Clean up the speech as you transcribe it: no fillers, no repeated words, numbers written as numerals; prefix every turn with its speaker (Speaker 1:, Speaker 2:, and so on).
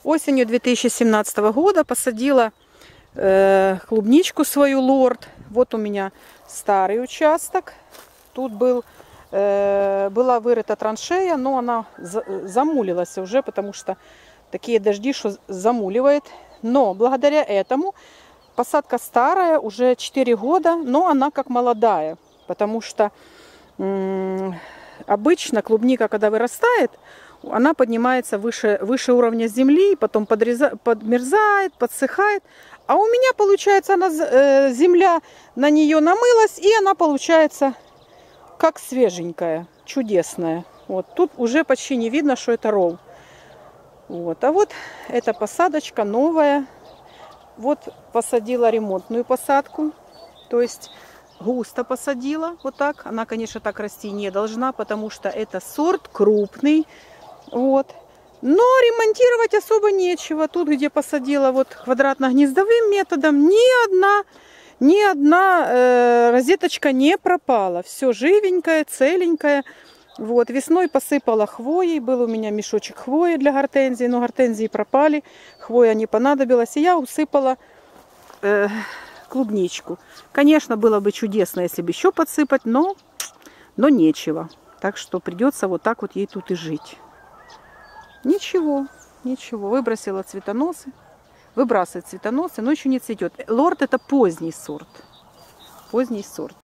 Speaker 1: Осенью 2017 года посадила клубничку свою лорд. Вот у меня старый участок. Тут была вырыта траншея, но она замулилась уже, потому что такие дожди, что замуливает. Но благодаря этому посадка старая, уже 4 года, но она как молодая. Потому что обычно клубника, когда вырастает, она поднимается выше уровня земли, потом подмерзает, подсыхает. А у меня, получается, земля на нее намылась, и она получается как свеженькая, чудесная. Вот тут уже почти не видно, что это ролл. Вот. А вот эта посадочка новая. Вот посадила ремонтную посадку, то есть густо посадила, вот так. Она, конечно, так расти не должна, потому что это сорт крупный. Вот. Но ремонтировать особо нечего. Тут, где посадила вот квадратно-гнездовым методом, ни одна розеточка не пропала. Все живенькое, целенькое. Вот. Весной посыпала хвоей. Был у меня мешочек хвои для гортензии, но гортензии пропали. Хвоя не понадобилась. И я усыпала клубничку. Конечно, было бы чудесно, если бы еще подсыпать, но нечего. Так что придется вот так вот ей тут и жить. Ничего, ничего. Выбросила цветоносы. Выбрасывает цветоносы, но еще не цветет. Лорд — это поздний сорт. Поздний сорт.